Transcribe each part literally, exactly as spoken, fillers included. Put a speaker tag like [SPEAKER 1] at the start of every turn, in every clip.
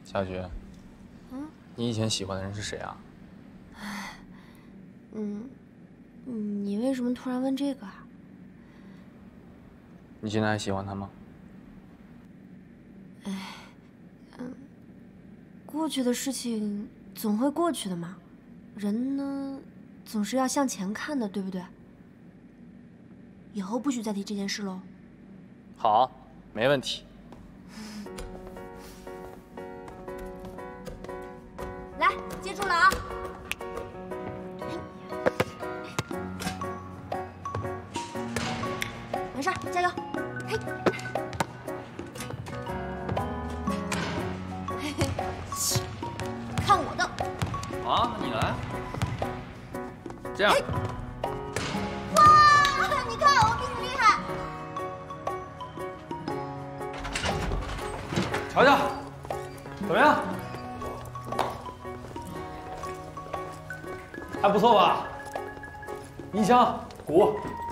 [SPEAKER 1] 夏菊，嗯，你以前喜欢的人是谁啊？
[SPEAKER 2] 唉，嗯，你为什么突然问这个啊？
[SPEAKER 1] 你现在还喜欢他吗？
[SPEAKER 2] 唉，嗯，过去的事情总会过去的嘛，人呢，总是要向前看的，对不对？以后不许再提这件事喽。
[SPEAKER 1] 好，没问题。
[SPEAKER 2] 来，接住了啊！没事，加油！嘿，嘿嘿，看我的！
[SPEAKER 1] 好，那你来。这样。
[SPEAKER 2] 哇，你看我比你厉害！
[SPEAKER 1] 瞧瞧，怎么样？ 还不错吧？音箱、鼓，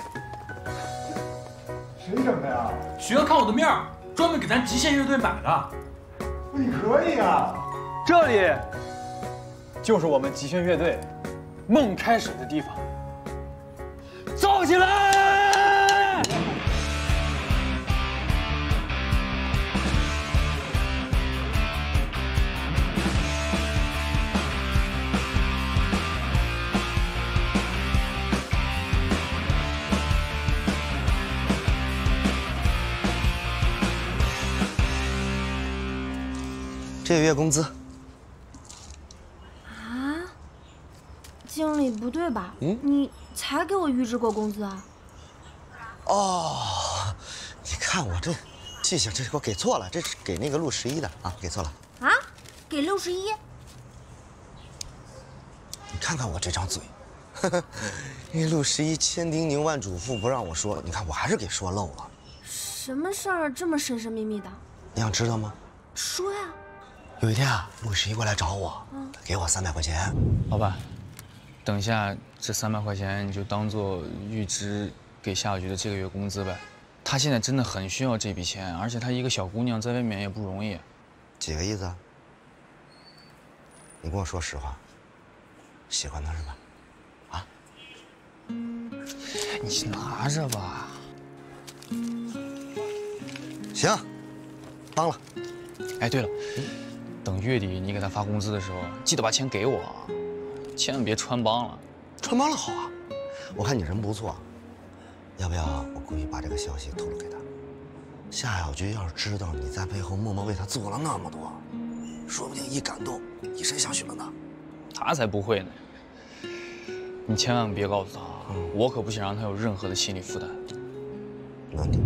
[SPEAKER 3] 谁整的呀？
[SPEAKER 4] 许哥看我的面儿，专门给咱极限乐队买的。
[SPEAKER 3] 你可以啊！
[SPEAKER 5] 这里就是我们极限乐队梦开始的地方，造起来！
[SPEAKER 6] 这个月工资。
[SPEAKER 2] 啊，经理不对吧？
[SPEAKER 6] 嗯，
[SPEAKER 2] 你才给我预支过工资啊？
[SPEAKER 6] 哦，你看我这记性，这给我给错了，这是给那个陆十一的啊，给错了。
[SPEAKER 2] 啊，给六十一？
[SPEAKER 6] 你看看我这张嘴，因为陆十一千叮咛万嘱咐不让我说，你看我还是给说漏了。
[SPEAKER 2] 什么事儿这么神神秘秘的？
[SPEAKER 6] 你想知道吗？
[SPEAKER 2] 说呀。
[SPEAKER 6] 有一天啊，陆十一过来找我，嗯、给我三百块钱。
[SPEAKER 1] 老板，等一下这三百块钱你就当做预支给夏菊的这个月工资呗。她现在真的很需要这笔钱，而且她一个小姑娘在外面也不容易。
[SPEAKER 6] 几个意思啊？你跟我说实话，喜欢她是吧？啊？
[SPEAKER 1] 你拿着吧。
[SPEAKER 6] 行，帮了。
[SPEAKER 1] 哎，对了。嗯 等月底你给他发工资的时候，记得把钱给我啊，千万别穿帮了。
[SPEAKER 6] 穿帮了好啊，我看你人不错，要不要我故意把这个消息透露给他？夏小菊要是知道你在背后默默为他做了那么多，说不定一感动以身相许了呢。
[SPEAKER 1] 他才不会呢。你千万别告诉他，嗯、我可不想让他有任何的心理负担。
[SPEAKER 6] 没问题。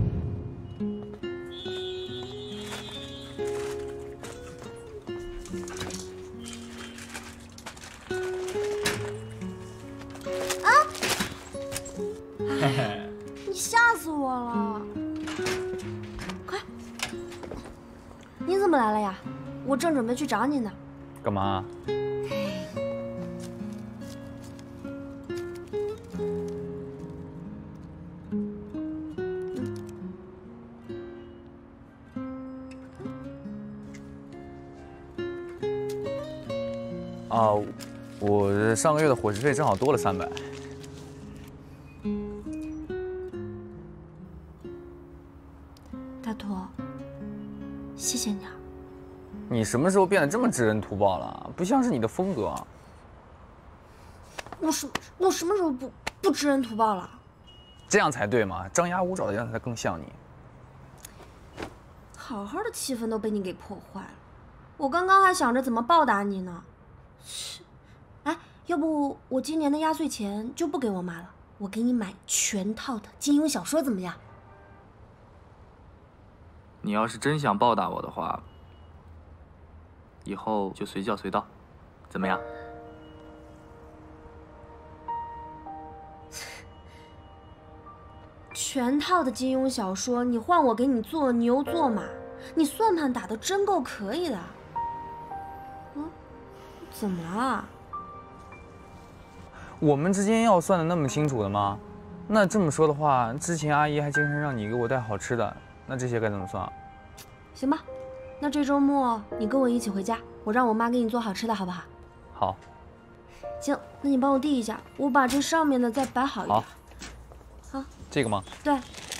[SPEAKER 2] 你吓死我了！快，你怎么来了呀？我正准备去找你呢。
[SPEAKER 1] 干嘛？啊，我上个月的伙食费正好多了三百。
[SPEAKER 2] 大托，谢谢你啊！
[SPEAKER 1] 你什么时候变得这么知恩图报了？不像是你的风格啊！
[SPEAKER 2] 我什我什么时候不不知恩图报了？
[SPEAKER 1] 这样才对嘛，张牙舞爪的样子才更像你。
[SPEAKER 2] 好好的气氛都被你给破坏了。我刚刚还想着怎么报答你呢。是，哎，要不我今年的压岁钱就不给我妈了，我给你买全套的金庸小说怎么样？
[SPEAKER 1] 你要是真想报答我的话，以后就随叫随到，怎么样？
[SPEAKER 2] 全套的金庸小说，你换我给你做牛做马，你算盘打得真够可以的。嗯，怎么了？
[SPEAKER 1] 我们之间要算的那么清楚的吗？那这么说的话，之前阿姨还经常让你给我带好吃的。 那这些该怎么算啊？
[SPEAKER 2] 行吧， 那这周末你跟我一起回家，我让我妈给你做好吃的，好不好？
[SPEAKER 1] 好。
[SPEAKER 2] 行，那你帮我递一下，我把这上面的再摆好一点。
[SPEAKER 1] 好。
[SPEAKER 2] 好。
[SPEAKER 1] 这个吗？
[SPEAKER 2] 对。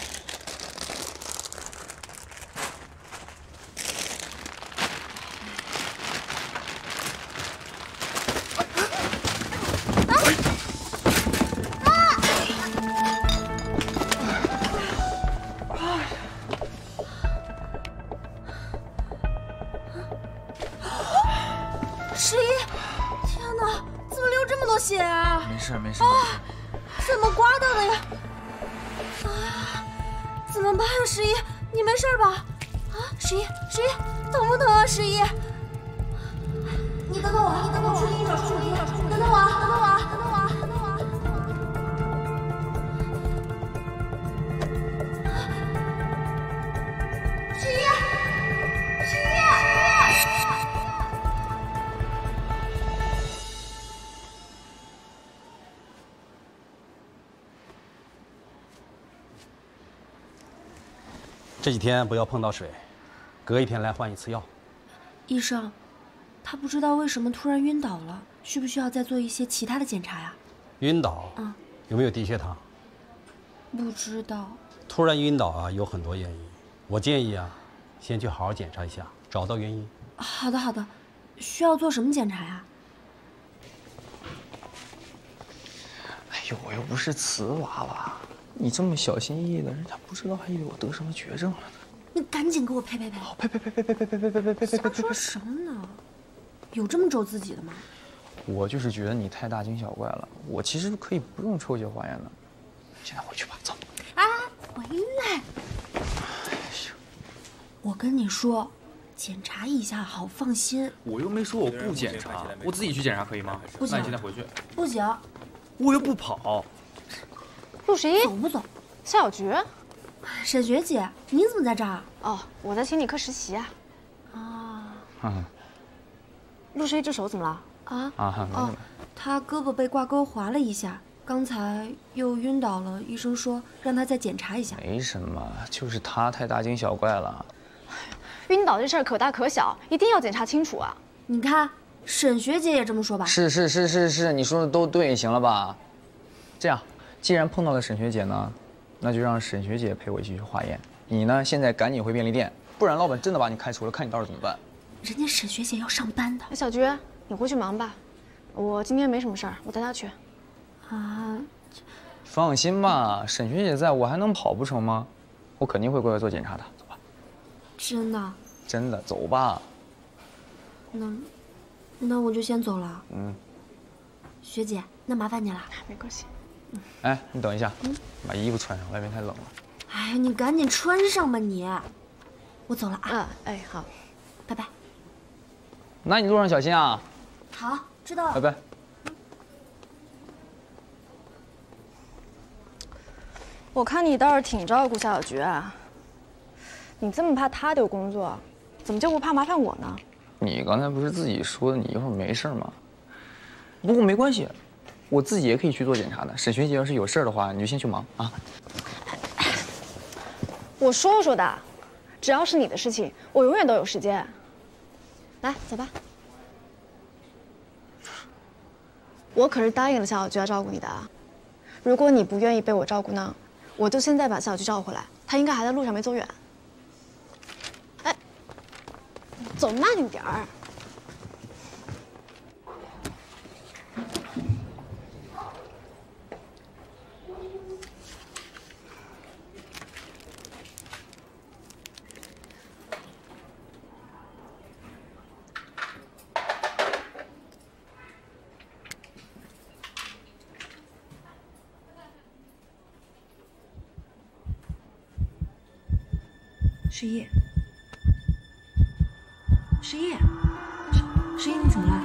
[SPEAKER 2] 十一，天哪，怎么流这么多血啊？
[SPEAKER 1] 没事没事。
[SPEAKER 2] 啊，怎么刮到的呀？啊，怎么办呀，十一，你没事吧？啊，十一，十一，疼不疼啊，十一？你等等我，你等等我，出去找助理，等等我啊，等等我啊，等等我啊，等等我啊。十一，十一，十一。
[SPEAKER 7] 这几天不要碰到水，隔一天来换一次药。
[SPEAKER 2] 医生，他不知道为什么突然晕倒了，需不需要再做一些其他的检查呀？
[SPEAKER 7] 晕倒？
[SPEAKER 2] 嗯。
[SPEAKER 7] 有没有低血糖？
[SPEAKER 2] 不知道。
[SPEAKER 7] 突然晕倒啊，有很多原因。我建议啊，先去好好检查一下，找到原因。
[SPEAKER 2] 好的，好的。需要做什么检查呀？
[SPEAKER 1] 哎呦，我又不是瓷娃娃。你这么小心翼翼的，人家不知道还以为我得什么绝症了呢。
[SPEAKER 2] 你赶紧给我呸呸呸！
[SPEAKER 1] 呸呸呸呸呸呸呸呸呸呸呸！
[SPEAKER 2] 瞎说什么呢？有这么咒自己的吗？
[SPEAKER 1] 我就是觉得你太大惊小怪了。我其实可以不用抽血化验的。现在回去吧，走。
[SPEAKER 2] 啊，回来！我跟你说，检查一下好放心。
[SPEAKER 4] 我又没说我不检查，我自己去检查可以吗？
[SPEAKER 2] 不行。
[SPEAKER 4] 那你现在回去。
[SPEAKER 2] 不行。
[SPEAKER 4] 我又不跑。
[SPEAKER 8] 陆十一，
[SPEAKER 2] 走不走？
[SPEAKER 8] 夏小菊，
[SPEAKER 2] 沈学姐，你怎么在这儿？
[SPEAKER 8] 哦，我在心理科实习啊。
[SPEAKER 2] 啊。
[SPEAKER 1] 嗯。
[SPEAKER 8] 陆十一这手怎么了？
[SPEAKER 2] 啊
[SPEAKER 1] 啊！
[SPEAKER 2] 哦，他胳膊被挂钩划了一下，刚才又晕倒了。医生说让他再检查一下。
[SPEAKER 1] 没什么，就是他太大惊小怪了。
[SPEAKER 8] 晕倒这事儿可大可小，一定要检查清楚啊！
[SPEAKER 2] 你看，沈学姐也这么说吧？
[SPEAKER 1] 是是是是是，你说的都对，行了吧？这样。既然碰到了沈学姐呢，那就让沈学姐陪我一起去化验。你呢，现在赶紧回便利店，不然老板真的把你开除了，看你到时候怎么办。
[SPEAKER 2] 人家沈学姐要上班的。
[SPEAKER 8] 小菊，你回去忙吧，我今天没什么事儿，我带她去。
[SPEAKER 2] 啊，
[SPEAKER 1] 放心吧，沈学姐在，我还能跑不成吗？我肯定会过来做检查的。走吧。
[SPEAKER 2] 真的？
[SPEAKER 1] 真的，走吧。
[SPEAKER 2] 那，那我就先走了。
[SPEAKER 1] 嗯。
[SPEAKER 2] 学姐，那麻烦你了。
[SPEAKER 8] 没关系。
[SPEAKER 1] 哎，你等一下，嗯、把衣服穿上，外面太冷了。
[SPEAKER 2] 哎呀，你赶紧穿上吧你。我走了啊。
[SPEAKER 8] 嗯，哎，好，
[SPEAKER 2] 拜拜。
[SPEAKER 1] 那你路上小心啊。
[SPEAKER 2] 好，知道了。
[SPEAKER 1] 拜拜。
[SPEAKER 8] 我看你倒是挺照顾夏小菊啊。你这么怕她丢工作，怎么就不怕麻烦我呢？
[SPEAKER 1] 你刚才不是自己说的你一会儿没事吗？不过没关系。我自己也可以去做检查的。沈学姐要是有事儿的话，你就先去忙啊。
[SPEAKER 8] 我说说的，只要是你的事情，我永远都有时间。来，走吧。我可是答应了夏小菊要照顾你的啊。如果你不愿意被我照顾呢，我就现在把夏小菊叫回来，她应该还在路上没走远。哎，走慢一点儿。
[SPEAKER 2] 十一，十一，十十一，你怎么了？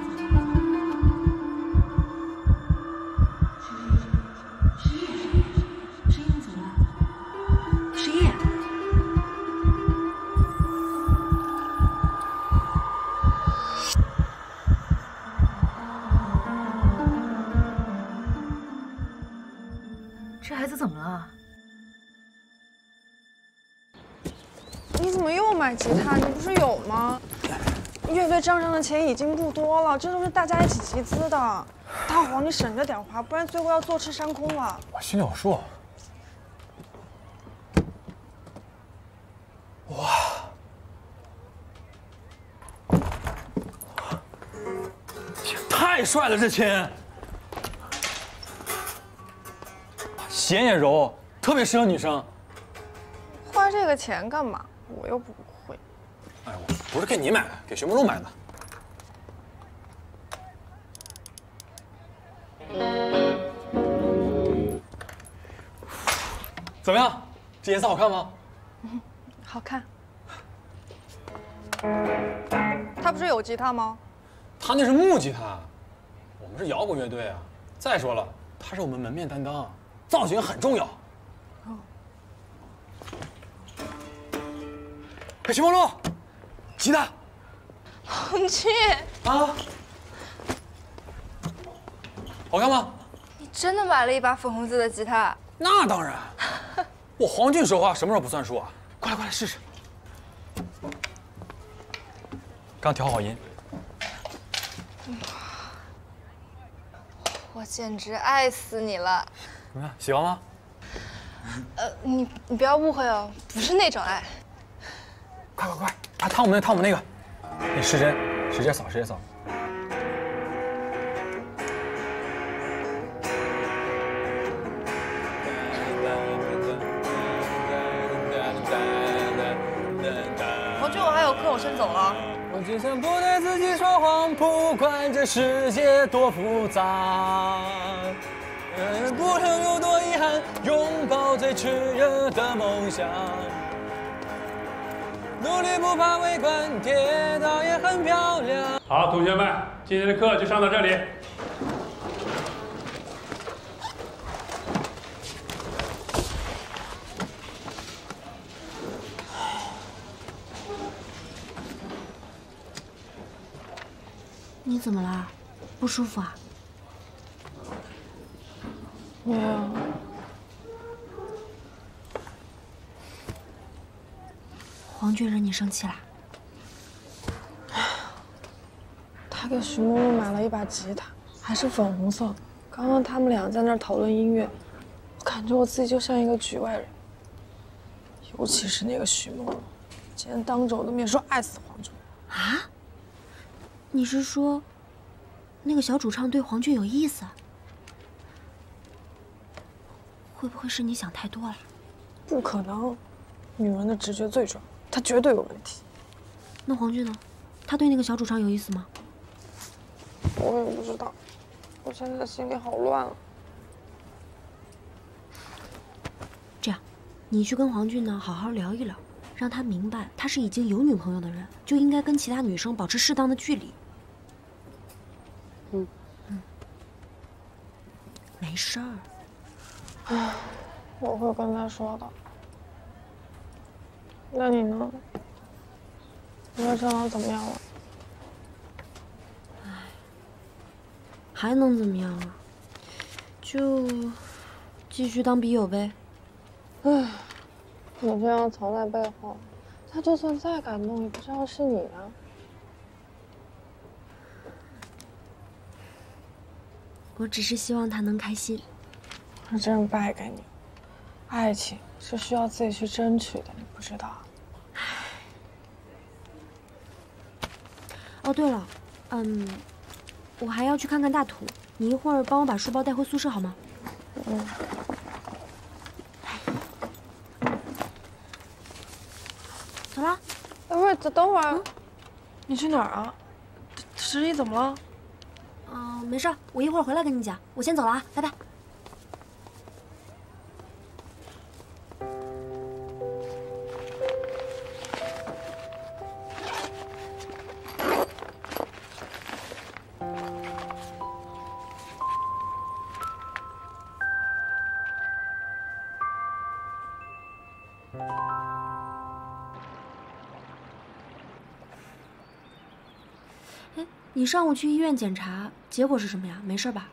[SPEAKER 2] 十一，十一，你怎么了？十一，
[SPEAKER 9] 这孩子怎么了？
[SPEAKER 8] 你怎么又买
[SPEAKER 9] 买吉他，你不是有吗？乐队账上的钱已经不多了，这都是大家一起集资的。大黄，你省着点花，不然最后要坐吃山空了。
[SPEAKER 5] 我心里有数。哇！太帅了，这琴！弦也柔，特别适合女生。
[SPEAKER 9] 花这个钱干嘛？我又不会。
[SPEAKER 5] 哎，我不是给你买的，给徐梦露买的。怎么样？这颜色好看吗？
[SPEAKER 9] 嗯，好看。他不是有吉他吗？
[SPEAKER 5] 他那是木吉他，我们是摇滚乐队啊。再说了，他是我们门面担当，造型很重要。哦。哎，徐梦露，吉他。
[SPEAKER 9] 黄俊。
[SPEAKER 5] 啊。好看吗？
[SPEAKER 9] 你真的买了一把粉红色的吉他？
[SPEAKER 5] 那当然。我黄俊说话什么时候不算数啊？过来，过来试试。刚调好音。
[SPEAKER 9] 我简直爱死你了！
[SPEAKER 5] 怎么样，喜欢吗？
[SPEAKER 9] 呃，你你不要误会哦，不是那种爱。
[SPEAKER 5] 快快快，啊，烫我们那，烫我们那个，你失真，直接扫，直接扫。
[SPEAKER 9] 黄俊，我还有课，我先走了。
[SPEAKER 5] 我只想不对自己说谎，不管这世界多复杂，不曾有多遗憾，拥抱最炽热的梦想，努力不怕围观，跌倒也很漂亮。
[SPEAKER 10] 好，同学们，今天的课就上到这里。
[SPEAKER 2] 你怎么了？不舒服啊？
[SPEAKER 9] 没有。
[SPEAKER 2] 黄俊惹你生气啦？
[SPEAKER 9] 他给徐梦露买了一把吉他，还是粉红色。刚刚他们俩在那儿讨论音乐，我感觉我自己就像一个局外人。尤其是那个徐梦露，竟然当着我的面说爱死黄俊。
[SPEAKER 2] 啊？你是说，那个小主唱对黄俊有意思？会不会是你想太多了？
[SPEAKER 9] 不可能，女人的直觉最准，他绝对有问题。
[SPEAKER 2] 那黄俊呢？他对那个小主唱有意思吗？
[SPEAKER 9] 我也不知道，我现在心里好乱啊。
[SPEAKER 2] 这样，你去跟黄俊呢好好聊一聊，让他明白他是已经有女朋友的人，就应该跟其他女生保持适当的距离。
[SPEAKER 9] 嗯
[SPEAKER 2] 嗯，没事儿。
[SPEAKER 9] 唉，我会跟他说的。那你呢？你要正好怎么样了？
[SPEAKER 2] 唉，还能怎么样啊？就继续当笔友呗。
[SPEAKER 9] 唉，你这样藏在背后，他就算再感动，也不知道是你啊。
[SPEAKER 2] 我只是希望他能开心。
[SPEAKER 9] 我真败给你，爱情是需要自己去争取的，你不知道。
[SPEAKER 2] 哦，对了，嗯，我还要去看看大土，你一会儿帮我把书包带回宿舍好吗？
[SPEAKER 9] 嗯。
[SPEAKER 2] 走啦。
[SPEAKER 9] 哎，不是，等等会儿，嗯、你去哪儿啊？十一怎么了？
[SPEAKER 2] 嗯、呃，没事，我一会儿回来跟你讲。我先走了啊，拜拜。哎，你上午去医院检查，结果是什么呀？没事吧？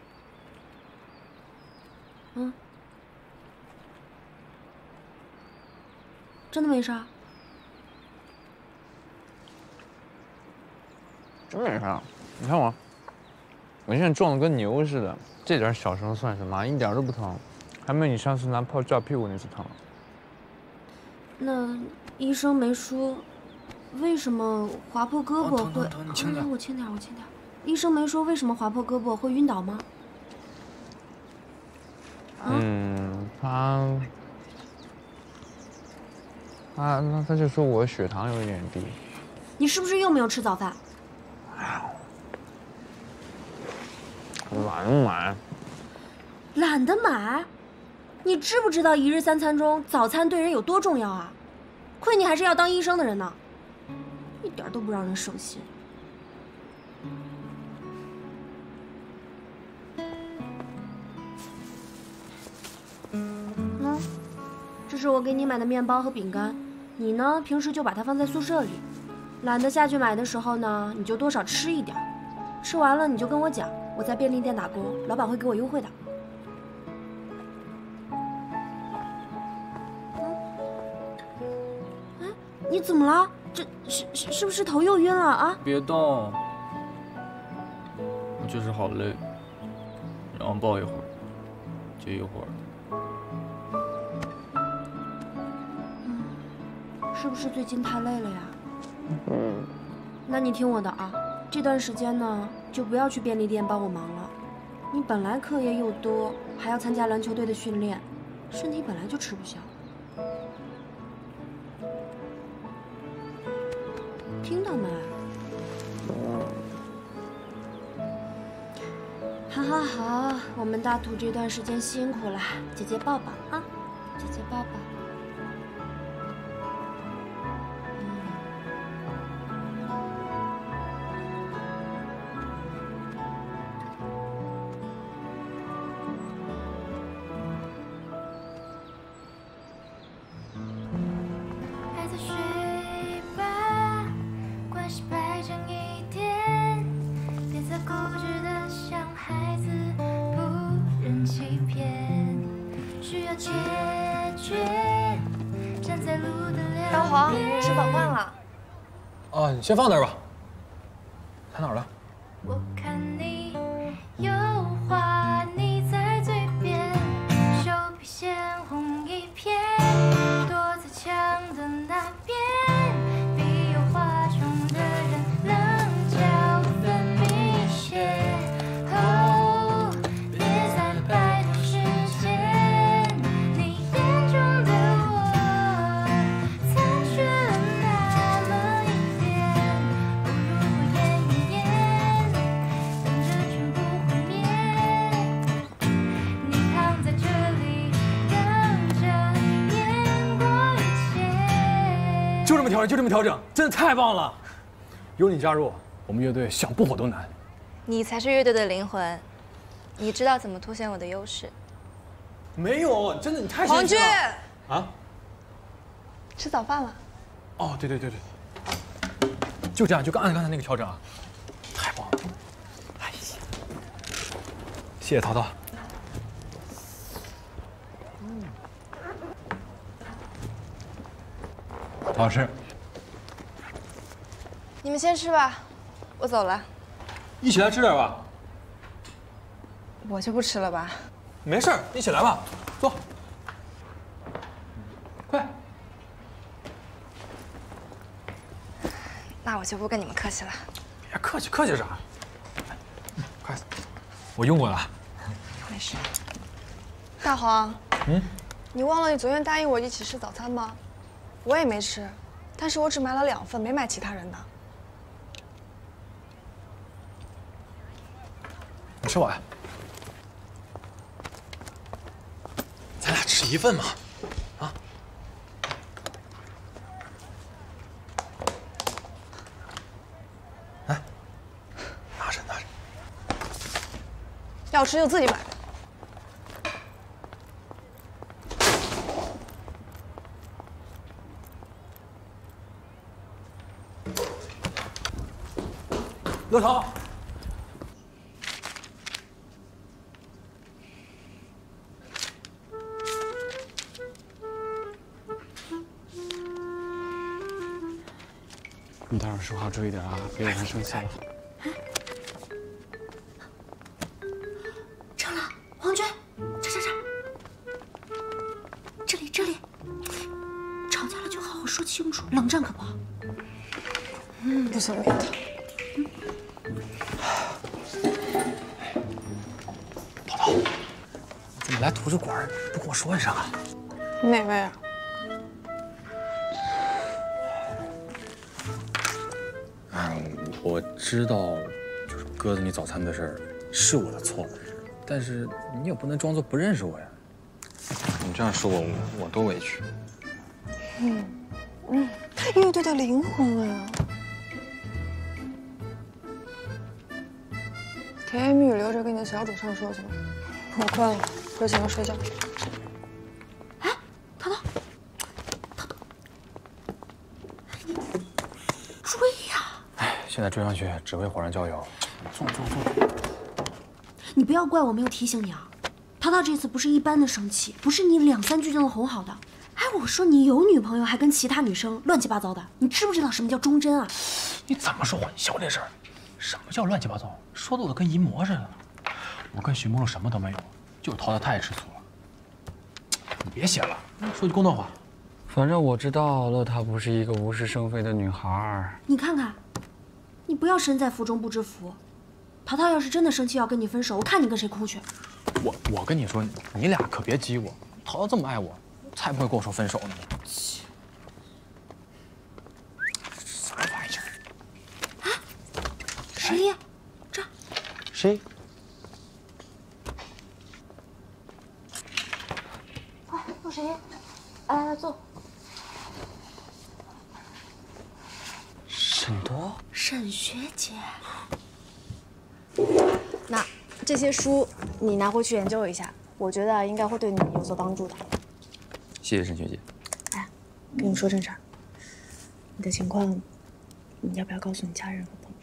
[SPEAKER 2] 嗯，真的没事？
[SPEAKER 11] 真没事。你看我，我现在壮得跟牛似的，这点小伤算什么？一点都不疼，还没有你上次拿炮照屁股那次疼。
[SPEAKER 2] 那医生没说，为什么划破胳膊会？
[SPEAKER 4] 你轻点，
[SPEAKER 2] 我轻点，我轻点。医生没说为什么划破胳膊会晕倒吗？
[SPEAKER 11] 嗯，他。 啊，那他就说我血糖有一点低。
[SPEAKER 2] 你是不是又没有吃早饭？
[SPEAKER 11] 懒得买。
[SPEAKER 2] 懒得买？你知不知道一日三餐中早餐对人有多重要啊？亏你还是要当医生的人呢，一点都不让人省心。嗯。 这是我给你买的面包和饼干，你呢平时就把它放在宿舍里，懒得下去买的时候呢，你就多少吃一点，吃完了你就跟我讲，我在便利店打工，老板会给我优惠的。嗯，哎，你怎么了？这是是是不是头又晕了啊？
[SPEAKER 4] 别动，我就是好累，让我抱一会儿，就一会儿。
[SPEAKER 2] 是不是最近太累了呀？
[SPEAKER 11] 嗯。
[SPEAKER 2] 那你听我的啊，这段时间呢，就不要去便利店帮我忙了。你本来课业又多，还要参加篮球队的训练，身体本来就吃不消。听到没？好好好，我们大图这段时间辛苦了，姐姐抱抱啊，姐姐抱抱。
[SPEAKER 9] 大黄，吃早饭了。
[SPEAKER 5] 啊，你先放那儿吧。看哪儿了？
[SPEAKER 12] 我看你有话你在嘴边，手臂鲜红一片，躲在墙的那边，比有话中的人棱角分明些。哦，别再摆脱时间，你眼中的我残缺了那么一点，不如我演一演。 等着全部毁灭，你躺在这里，等着碾过一切。
[SPEAKER 5] 就这么调整，就这么调整，真的太棒了！有你加入，我们乐队想不火都难。
[SPEAKER 8] 你才是乐队的灵魂，你知道怎么凸显我的优势。
[SPEAKER 5] 没有，真的你太
[SPEAKER 9] 黄俊
[SPEAKER 5] 啊！
[SPEAKER 9] 吃早饭了。
[SPEAKER 5] 哦，对对对对，就这样，就按刚才那个调整啊，太棒了！哎呀，谢谢淘淘。好吃。
[SPEAKER 8] 你们先吃吧，我走了。
[SPEAKER 5] 一起来吃点吧。
[SPEAKER 8] 我就不吃了吧。
[SPEAKER 5] 没事儿，一起来吧，坐。快。
[SPEAKER 8] 那我就不跟你们客气了。
[SPEAKER 5] 别客气，客气啥？快，我用过了。
[SPEAKER 8] 没事。大黄，
[SPEAKER 5] 嗯，
[SPEAKER 9] 你忘了你昨天答应我一起吃早餐吗？我也没吃，但是我只买了两份，没买其他人的。
[SPEAKER 5] 你吃我呀。咱俩吃一份嘛，啊？来，拿着拿着。
[SPEAKER 9] 要吃就自己买。
[SPEAKER 5] 乐桃。
[SPEAKER 11] 你待会儿说话注意点啊，别让他生气了。
[SPEAKER 2] 成了，皇军，这这这，这里这里，吵架了就好好说清楚，冷战可不好。
[SPEAKER 9] 嗯，不想理他。
[SPEAKER 5] 淘淘，怎么来图书馆不跟我说一声啊？
[SPEAKER 9] 哪位啊？
[SPEAKER 5] 嗯，我知道，就是鸽子你早餐的事儿是我的错，但是你也不能装作不认识我呀。你这样说我，我多委屈。
[SPEAKER 9] 嗯嗯，乐队的灵魂啊！甜言蜜语留着跟你的小主唱说去吧，我困了，回寝室睡觉。
[SPEAKER 2] 哎，淘淘，淘淘，你追呀！
[SPEAKER 5] 哎，现在追上去只会火上浇油。坐坐坐。
[SPEAKER 2] 你不要怪我没有提醒你啊，淘淘这次不是一般的生气，不是你两三句就能哄好的。哎，我说你有女朋友还跟其他女生乱七八糟的，你知不知道什么叫忠贞啊？
[SPEAKER 5] 你怎么说话？你小点声。什么叫乱七八糟？说的我都跟淫魔似的。我跟徐梦露什么都没有，就是淘淘太吃醋了。你别写了，说句公道话。
[SPEAKER 4] 反正我知道乐她不是一个无事生非的女孩。
[SPEAKER 2] 你看看，你不要身在福中不知福。淘淘要是真的生气要跟你分手，我看你跟谁哭去。
[SPEAKER 5] 我我跟你说，你俩可别激我。淘淘这么爱我，才不会跟我说分手呢。啥玩意儿？
[SPEAKER 2] 谁呀？这
[SPEAKER 5] 谁？
[SPEAKER 2] 快，有谁？来来来，坐。
[SPEAKER 5] 沈多，
[SPEAKER 2] 沈学姐。
[SPEAKER 8] 那这些书你拿回去研究一下，我觉得应该会对你有所帮助的。
[SPEAKER 4] 谢谢沈学姐。
[SPEAKER 8] 哎，跟你说正事儿，你的情况，你要不要告诉你家人和朋友？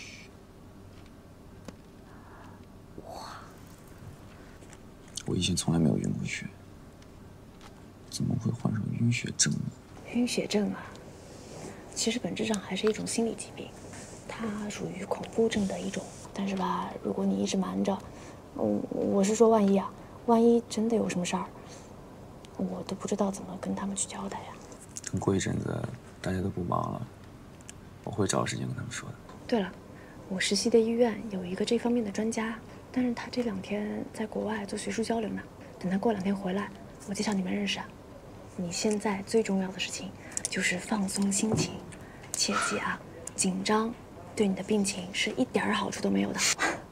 [SPEAKER 4] 我以前从来没有晕过血，怎么会患上晕血症呢？
[SPEAKER 8] 晕血症啊，其实本质上还是一种心理疾病，它属于恐怖症的一种。但是吧，如果你一直瞒着，嗯，我是说万一啊，万一真的有什么事儿，我都不知道怎么跟他们去交代呀。
[SPEAKER 4] 等过一阵子大家都不忙了，我会找时间跟他们说的。
[SPEAKER 8] 对了，我实习的医院有一个这方面的专家。但是他这两天在国外做学术交流呢，等他过两天回来，我介绍你们认识啊。你现在最重要的事情就是放松心情，切记啊，紧张对你的病情是一点好处都没有的。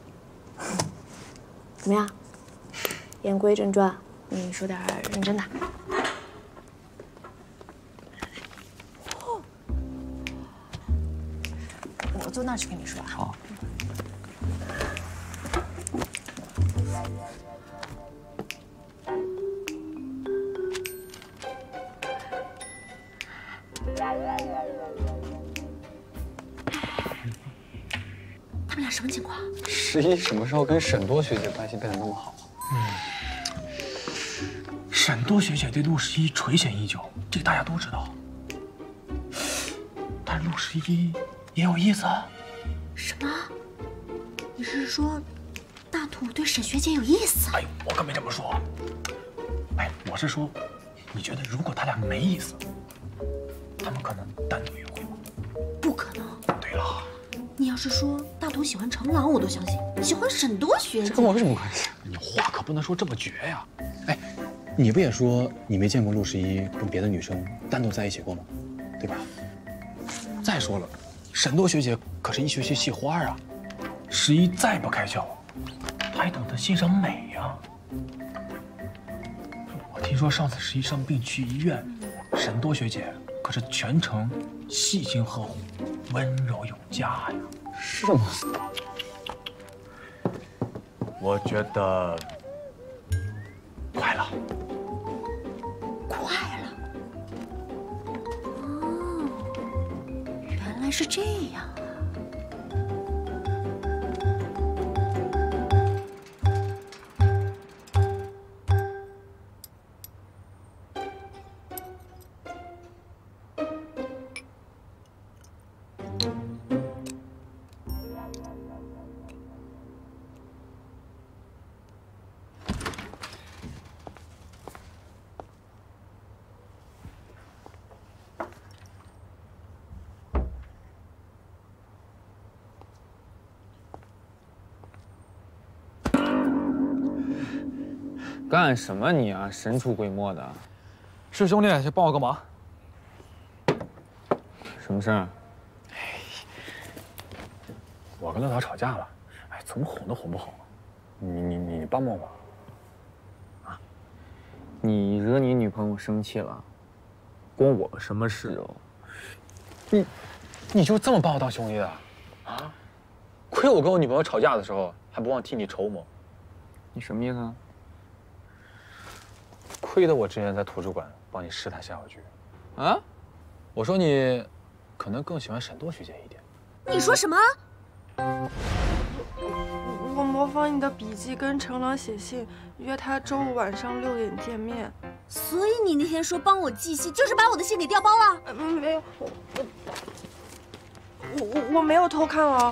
[SPEAKER 8] 怎么样？言归正传，你说点认真的。我坐那儿去跟你说啊。
[SPEAKER 4] 好。
[SPEAKER 2] 他们俩什么情况？
[SPEAKER 4] 十一什么时候跟沈多学姐关系变得那么好？
[SPEAKER 5] 嗯，沈多学姐对陆十一垂涎已久，这个大家都知道。但是陆十一也有意思。
[SPEAKER 2] 什么？你是说大土对沈学姐有意思？
[SPEAKER 5] 哎，我可没这么说。哎，我是说，你觉得如果他俩没意思，他们可能单独约会吗？
[SPEAKER 2] 不可能。
[SPEAKER 5] 对了，
[SPEAKER 2] 你要是说大土喜欢程朗，我都相信。喜欢沈多学姐，
[SPEAKER 4] 这跟我有什么关系？
[SPEAKER 5] 你话可不能说这么绝呀！哎，你不也说你没见过陆十一跟别的女生单独在一起过吗？对吧？再说了，沈多学姐可是医学系系花啊，十一再不开窍，还懂得欣赏美呀。我听说上次十一生病去医院，沈多学姐可是全程细心呵护，温柔有加呀。
[SPEAKER 4] 是吗？
[SPEAKER 5] 我觉得快了，
[SPEAKER 2] 快了。哦，原来是这样啊。
[SPEAKER 11] 干什么你啊？神出鬼没的。
[SPEAKER 5] 是兄弟，先帮我个忙。
[SPEAKER 11] 什么事儿？
[SPEAKER 5] 哎，我跟乐导吵架了，哎，怎么哄都哄不好。你你你帮帮我。
[SPEAKER 11] 啊？你惹你女朋友生气了？关我什么事哦？
[SPEAKER 5] 你，你就这么把我当兄弟的？啊？亏我跟我女朋友吵架的时候还不忘替你筹谋。
[SPEAKER 11] 你什么意思啊？
[SPEAKER 5] 亏得我之前在图书馆帮你试探夏小菊。
[SPEAKER 11] 啊？
[SPEAKER 5] 我说你可能更喜欢沈多学姐一点。
[SPEAKER 2] 你说什么？
[SPEAKER 9] 我模仿你的笔记跟程朗写信，约他周五晚上六点见面。
[SPEAKER 2] 所以你那天说帮我寄信，就是把我的信给调包了？
[SPEAKER 9] 呃、没有，我我我我没有偷看哦。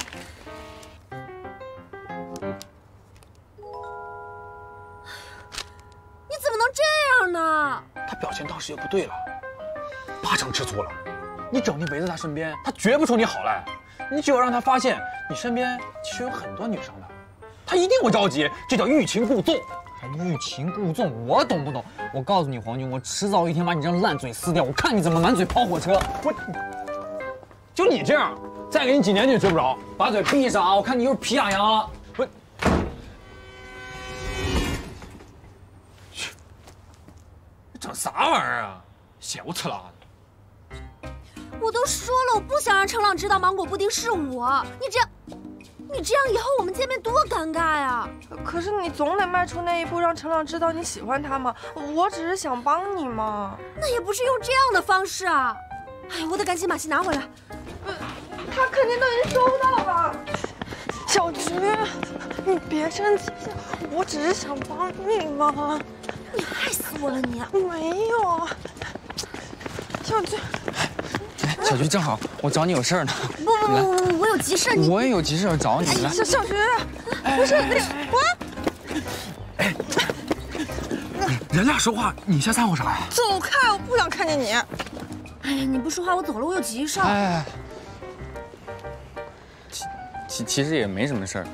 [SPEAKER 2] 你怎么能这样呢？
[SPEAKER 5] 他表情当时也不对了，八成吃醋了。你整天围在他身边，他绝不冲你好来。你只有让他发现你身边其实有很多女生的，他一定会着急，这叫欲擒故纵。
[SPEAKER 11] 还欲擒故纵，我懂不懂？我告诉你，黄军，我迟早有一天把你这张烂嘴撕掉，我看你怎么满嘴跑火车。我，
[SPEAKER 5] 就你这样，再给你几年你也追不着。
[SPEAKER 11] 把嘴闭上啊！我看你又是皮痒痒了。
[SPEAKER 5] 我，去，你整啥玩意儿啊？闲不呲啦的。
[SPEAKER 2] 我都说了，我不想让程朗知道芒果布丁是我。你这样，你这样以后我们见面多尴尬呀！
[SPEAKER 9] 可是你总得迈出那一步，让程朗知道你喜欢他嘛。我只是想帮你嘛。
[SPEAKER 2] 那也不是用这样的方式啊！哎，我得赶紧把信拿回来。
[SPEAKER 9] 呃，他肯定都已经收到了。小菊，你别生气，我只是想帮你嘛。
[SPEAKER 2] 你害死我了你！
[SPEAKER 9] 没有，小菊。
[SPEAKER 11] 小菊，正好我找你有事儿呢。
[SPEAKER 2] 不不不不，我有急事。
[SPEAKER 11] 我也有急事找你。来，
[SPEAKER 9] 小小菊，不是那我。
[SPEAKER 5] 哎，人俩说话，你先掺和啥呀？
[SPEAKER 9] 走开！我不想看见你。
[SPEAKER 2] 哎呀，你不说话，我走了，我有急事。
[SPEAKER 11] 哎，其其其实也没什么事儿。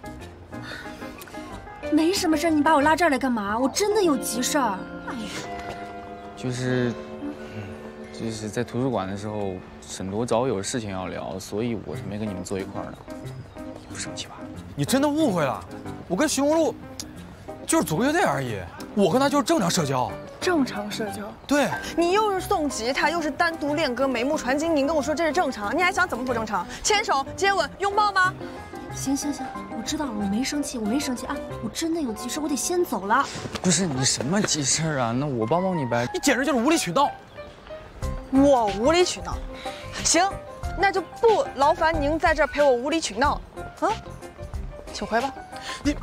[SPEAKER 2] 没什么事，你把我拉这儿来干嘛？我真的有急事儿。哎呀，
[SPEAKER 11] 就是。就是在图书馆的时候，沈多找我有事情要聊，所以我是没跟你们坐一块儿的。不生气吧？
[SPEAKER 5] 你真的误会了，我跟徐梦露就是组个乐队而已，我跟他就是正常社交。
[SPEAKER 9] 正常社交？
[SPEAKER 5] 对。
[SPEAKER 9] 你又是送吉他，又是单独练歌，眉目传情，您跟我说这是正常，你还想怎么不正常？牵手、接吻、拥抱吗？
[SPEAKER 2] 行行行，我知道了，我没生气，我没生气啊，我真的有急事，我得先走了。
[SPEAKER 11] 不是你什么急事啊？那我帮帮你呗。
[SPEAKER 5] 你简直就是无理取闹。
[SPEAKER 9] 我无理取闹，行，那就不劳烦您在这儿陪我无理取闹，啊，请回吧。你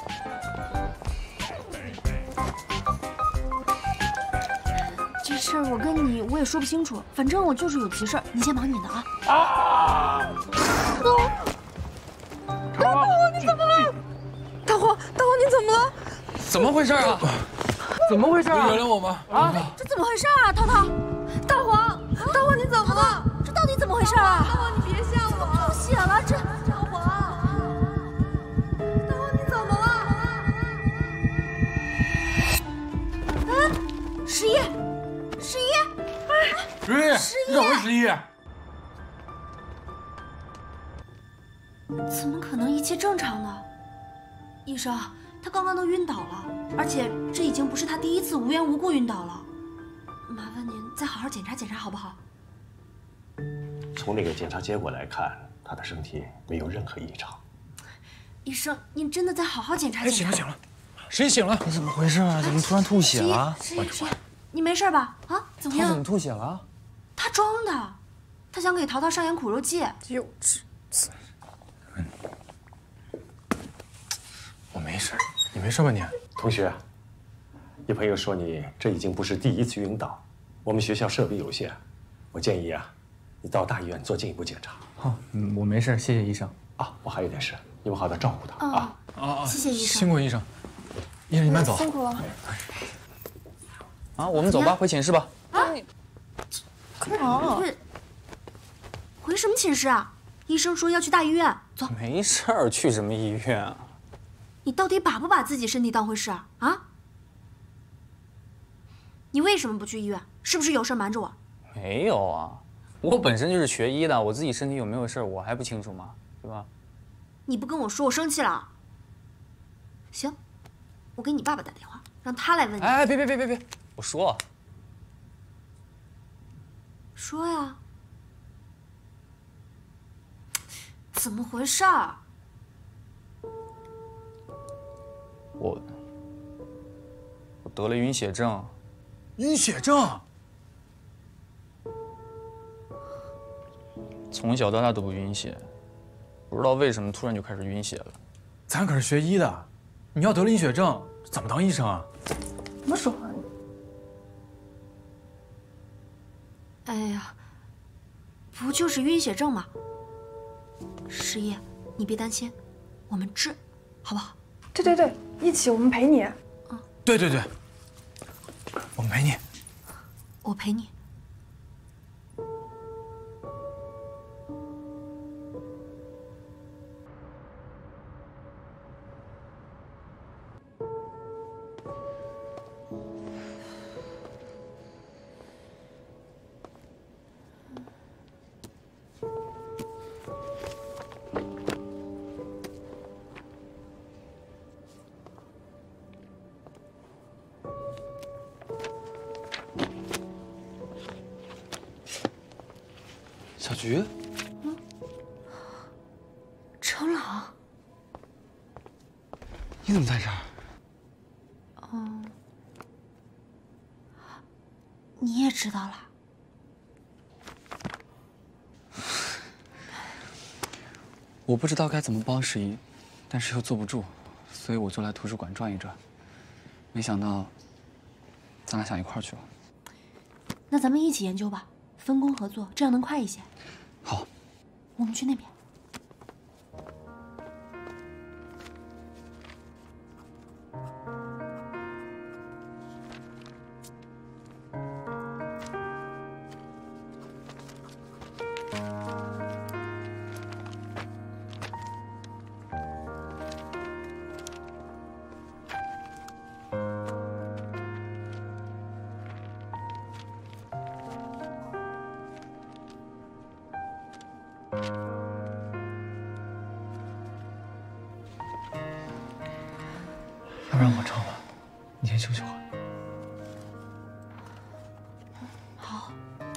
[SPEAKER 2] 这事儿我跟你我也说不清楚，反正我就是有急事儿，你先忙你的啊。
[SPEAKER 5] 啊！
[SPEAKER 9] 大黄，你怎么了？大黄，大黄，你怎么了？
[SPEAKER 11] 怎么回事啊？
[SPEAKER 5] 怎么回事啊？你原谅我吗？
[SPEAKER 2] 啊，这怎么回事啊？涛涛。大黄，大黄，你怎么了？这到底怎么回事啊？
[SPEAKER 9] 大黄，你别吓我！
[SPEAKER 2] 吐血了，这
[SPEAKER 9] 大黄，大黄，你怎么了？
[SPEAKER 2] 哎，十一，十一，
[SPEAKER 5] 十一，
[SPEAKER 2] 十一，
[SPEAKER 5] 你怎么十一？
[SPEAKER 2] 怎么可能一切正常呢？医生，他刚刚都晕倒了，而且这已经不是他第一次无缘无故晕倒了。麻烦您再好好检查检查，好不好？
[SPEAKER 13] 从那个检查结果来看，他的身体没有任何异常。
[SPEAKER 2] 医生，您真的再好好检查检查。
[SPEAKER 5] 醒了醒了，十一醒了，
[SPEAKER 11] 你怎么回事啊？怎么突然吐血了？
[SPEAKER 2] 十一，十一，你没事吧？啊，怎么样？
[SPEAKER 11] 他怎么吐血了？
[SPEAKER 2] 他装的，他想给淘淘上演苦肉计。
[SPEAKER 9] 幼稚。
[SPEAKER 5] 我没事，你没事吧你？
[SPEAKER 13] 同学，一朋友说你这已经不是第一次晕倒，我们学校设备有限，我建议啊，你到大医院做进一步检查。
[SPEAKER 11] 好，嗯，我没事，谢谢医生。
[SPEAKER 13] 啊，我还有点事，你们好好照顾他啊。
[SPEAKER 5] 啊啊！
[SPEAKER 2] 谢谢医生，
[SPEAKER 5] 辛苦医生。医生，你慢走。
[SPEAKER 9] 辛苦了。
[SPEAKER 11] 啊，我们走吧，回寝室吧。
[SPEAKER 9] 啊，你干嘛？
[SPEAKER 2] 回回什么寝室啊？医生说要去大医院，走。
[SPEAKER 11] 没事儿，去什么医院啊？
[SPEAKER 2] 你到底把不把自己身体当回事啊？啊？ 你为什么不去医院？是不是有事瞒着我？
[SPEAKER 11] 没有啊，我本身就是学医的，我自己身体有没有事我还不清楚吗？对吧？
[SPEAKER 2] 你不跟我说，我生气了。行，我给你爸爸打电话，让他来问你。
[SPEAKER 11] 哎，别别别别别，我说。
[SPEAKER 2] 说呀。怎么回事儿？
[SPEAKER 11] 我我得了晕血症。
[SPEAKER 1] 晕血症？
[SPEAKER 11] 从小到大都不晕血，不知道为什么突然就开始晕血了。
[SPEAKER 1] 咱可是学医的，你要得了晕血症，怎么当医生啊？
[SPEAKER 9] 怎么说话你？
[SPEAKER 2] 哎呀，不就是晕血症吗？十一，你别担心，我们治，好不好？
[SPEAKER 9] 对对对，一起，我们陪你。
[SPEAKER 2] 嗯，
[SPEAKER 1] 对对对，我们陪你。
[SPEAKER 2] 我陪你。
[SPEAKER 11] 小菊，
[SPEAKER 2] 嗯，程朗，
[SPEAKER 11] 你怎么在这儿？
[SPEAKER 2] 嗯，你也知道了。
[SPEAKER 11] 我不知道该怎么帮十一，但是又坐不住，所以我就来图书馆转一转。没想到，咱俩想一块儿去了。
[SPEAKER 2] 那咱们一起研究吧，分工合作，这样能快一些。
[SPEAKER 11] 好，
[SPEAKER 2] 我们去那边。
[SPEAKER 1] 要不然我唱吧，你先休息会儿。
[SPEAKER 2] 好。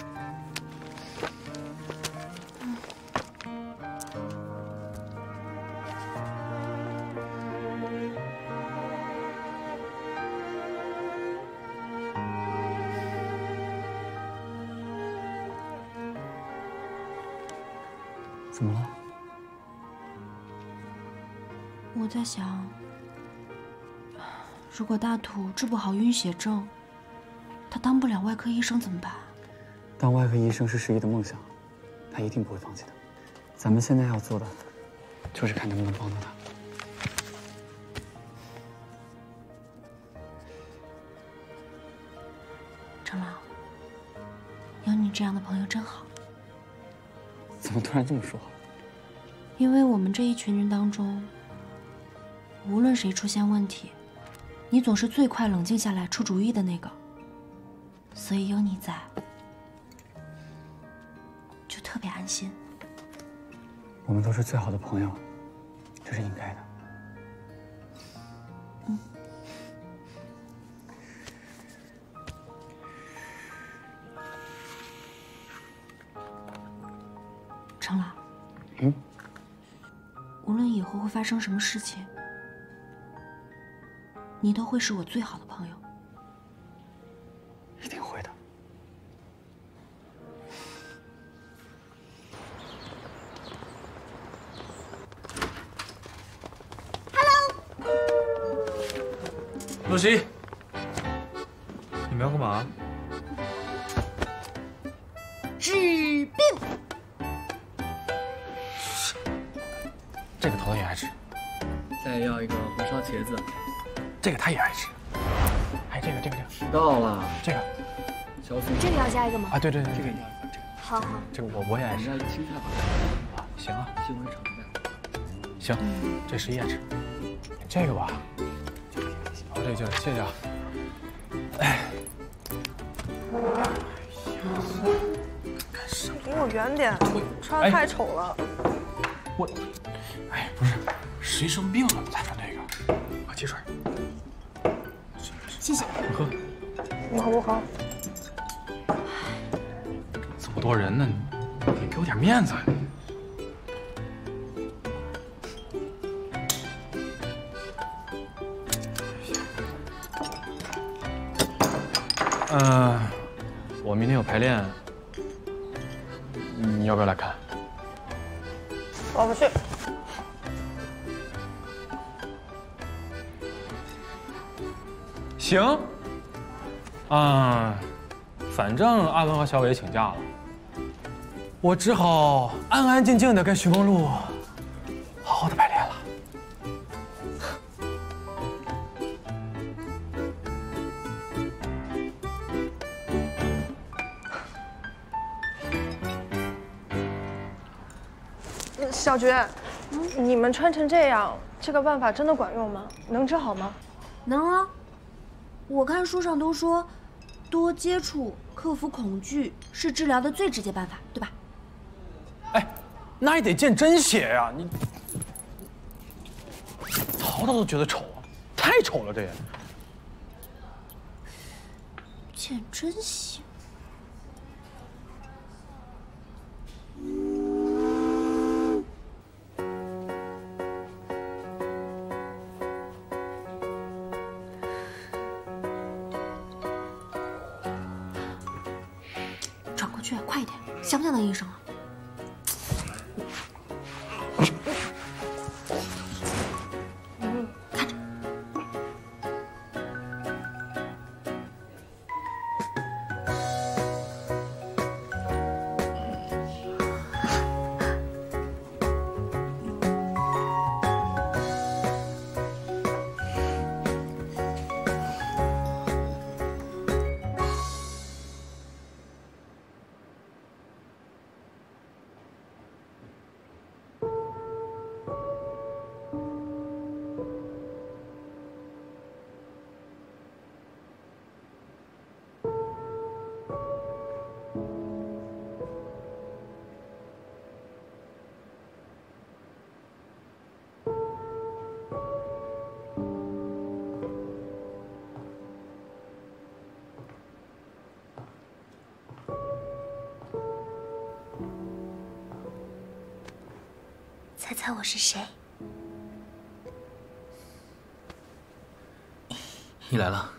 [SPEAKER 11] 怎么了？
[SPEAKER 2] 我在想，如果大土治不好晕血症，他当不了外科医生怎么办？
[SPEAKER 11] 当外科医生是十一的梦想，他一定不会放弃的。咱们现在要做的，就是看能不能帮到他。
[SPEAKER 2] 程朗，有你这样的朋友真好。
[SPEAKER 11] 怎么突然这么说？
[SPEAKER 2] 因为我们这一群人当中，无论谁出现问题，你总是最快冷静下来出主意的那个，所以有你在，就特别安心。
[SPEAKER 11] 我们都是最好的朋友，这是应该的。
[SPEAKER 2] 嗯。程朗。
[SPEAKER 11] 嗯。
[SPEAKER 2] 无论以后会发生什么事情，你都会是我最好的朋友。
[SPEAKER 11] 一定会的。
[SPEAKER 2] Hello，
[SPEAKER 1] 陆十一，你们要干嘛？
[SPEAKER 2] 治病。
[SPEAKER 1] 这个头头也爱吃。
[SPEAKER 11] 再要一个红烧茄子。
[SPEAKER 1] 这个他也爱吃。还有这个这个这个。
[SPEAKER 11] 到了。
[SPEAKER 1] 这个。
[SPEAKER 11] 小薯。
[SPEAKER 2] 这个要加一个吗？
[SPEAKER 1] 啊，对对对，
[SPEAKER 11] 这个一定要一个。这个。
[SPEAKER 2] 好好。
[SPEAKER 1] 这个我我也爱吃。
[SPEAKER 11] 要一个青菜吧。
[SPEAKER 1] 啊，行啊。
[SPEAKER 11] 西红柿炒鸡蛋。
[SPEAKER 1] 行，这十一爱吃。这个吧。哦，这就是谢谢啊。哎。
[SPEAKER 9] 离我远点，穿的太丑了。
[SPEAKER 10] 我，哎，不是，谁生病了才穿这个？啊，汽水。
[SPEAKER 2] 谢谢。
[SPEAKER 10] 你喝。
[SPEAKER 9] 你好不好？
[SPEAKER 10] 这么多人呢，你给我点面子。呃，我明天有排练，你要不要来看？
[SPEAKER 9] 我不去。
[SPEAKER 10] 行。啊，反正阿文和小伟请假了，我只好安安静静的跟徐梦露好好的排练了。
[SPEAKER 9] 小菊，你们穿成这样，这个办法真的管用吗？能治好吗？
[SPEAKER 2] 能啊。我看书上都说，多接触、克服恐惧是治疗的最直接办法，对吧？
[SPEAKER 10] 哎，那也得见真血呀！你曹操都觉得丑，太丑了，这也。
[SPEAKER 2] 见真血。转过去，快一点，想不想当医生啊？嗯，看着。猜猜我是谁？
[SPEAKER 11] 你来了。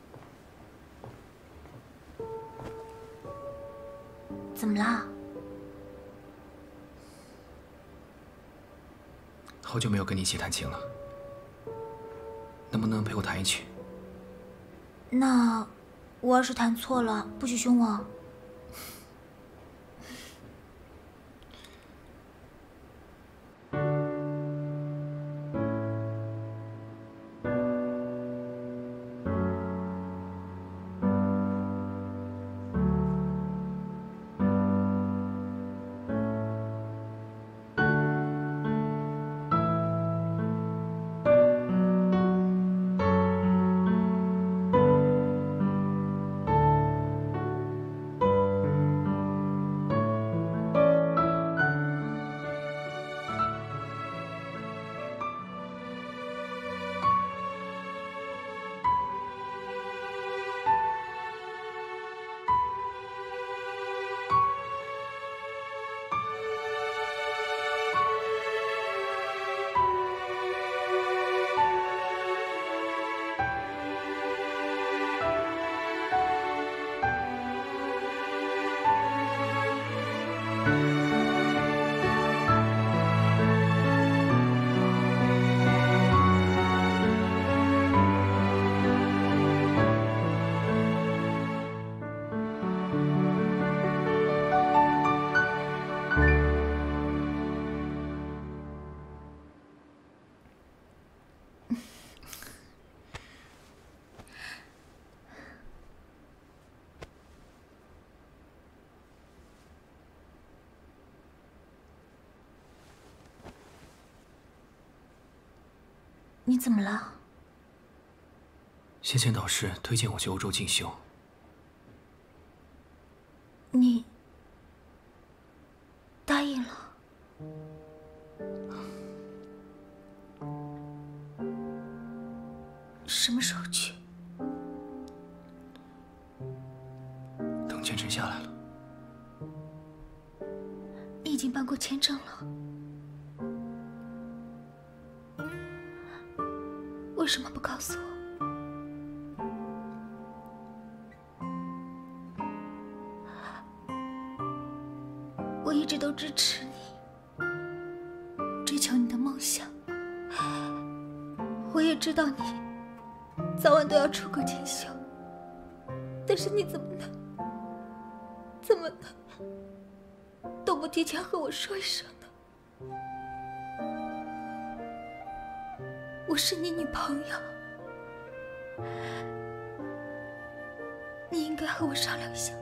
[SPEAKER 2] 怎么了？
[SPEAKER 11] 好久没有跟你一起弹琴了，能不能陪我弹一曲？
[SPEAKER 2] 那我要是弹错了，不许凶我。你怎么了？
[SPEAKER 11] 先前导师推荐我去欧洲进修，
[SPEAKER 2] 你答应了？什么时候去？
[SPEAKER 14] 等签证下来了。
[SPEAKER 2] 你已经办过签证了，为什么不告诉我？我一直都支持你，追求你的梦想。我也知道你早晚都要出国进修，但是你怎么能，怎么能都不提前和我说一声呢？我是你女朋友，你应该和我商量一下吧。